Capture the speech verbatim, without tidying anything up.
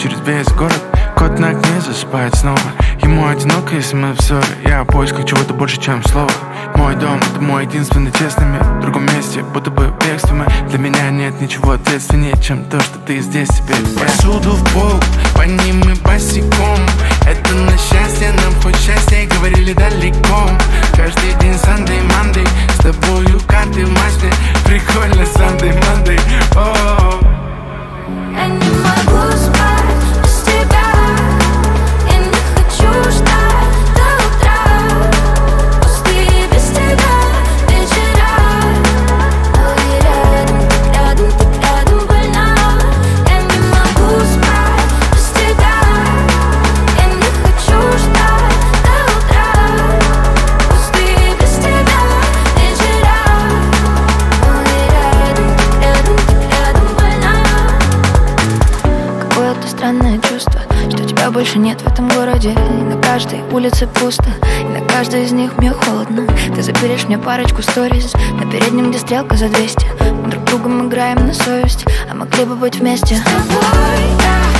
через весь город. Кот на окне засыпает снова. Ему одиноко, если мы в ссоре. Я в поисках чего-то больше, чем слово. Мой дом — это мой единственный честный мир. В другом месте, будто бы бегство мы. Для меня нет ничего ответственнее, чем то, что ты здесь теперь. Посуду в пол, по ним мы босиком. Это на счастье, нам хоть счастье, говорили далеко. Каждый день Sunday, Monday, с тобою карты в масле. Прикольно Sunday, Monday. О-о-о. Я не могу спать без тебя, я не хочу ждать до утра. Пустые без тебя вечера, но и рядом, так рядом, так рядом больна. Я не могу спать без тебя, я не хочу ждать до утра. Пустые без тебя вечера, но и рядом, так рядом, так рядом больна. Какое-то странное чувство, что тебя больше нет в этом городе. И на каждой улице пусто, и на каждой из них мне холодно. Ты запилишь мне парочку сториз на переднем, где стрелка за двести. Мы друг другом играем на совесть, а могли бы быть вместе. С тобой я